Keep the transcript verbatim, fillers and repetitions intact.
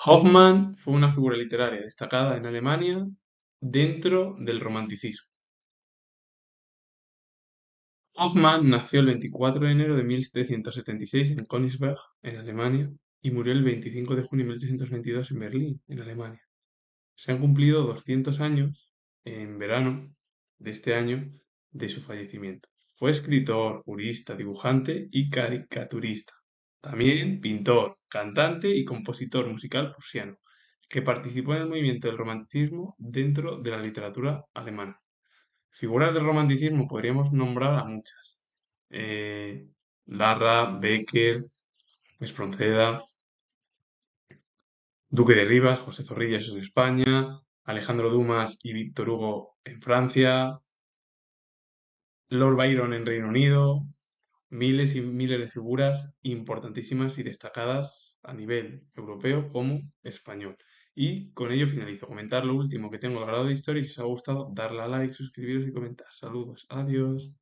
Hoffmann fue una figura literaria destacada en Alemania dentro del Romanticismo. Hoffmann nació el veinticuatro de enero de mil setecientos setenta y seis en Königsberg, en Alemania, y murió el veinticinco de junio de mil setecientos veintidós en Berlín, en Alemania. Se han cumplido doscientos años en verano de este año de su fallecimiento. Fue escritor, jurista, dibujante y caricaturista. También pintor, cantante y compositor musical prusiano, que participó en el movimiento del romanticismo dentro de la literatura alemana. Figuras del romanticismo podríamos nombrar a muchas. Eh, Larra, Becker, Espronceda, Duque de Rivas, José Zorrilla en España, Alejandro Dumas y Víctor Hugo en Francia, Lord Byron en Reino Unido, miles y miles de figuras importantísimas y destacadas a nivel europeo como español. Y con ello finalizo. Comentar lo último que tengo grabado de historia y si os ha gustado, darle a like, suscribiros y comentar. Saludos. Adiós.